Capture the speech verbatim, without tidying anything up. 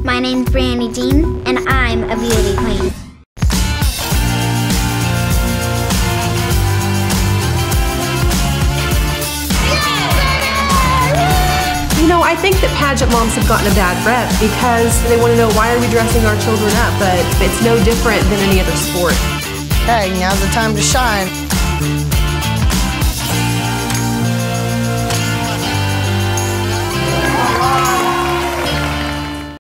My name's Brandy Jean, and I'm a beauty queen. You know, I think that pageant moms have gotten a bad rep because they want to know, why are we dressing our children up? But it's no different than any other sport. Hey, now's the time to shine.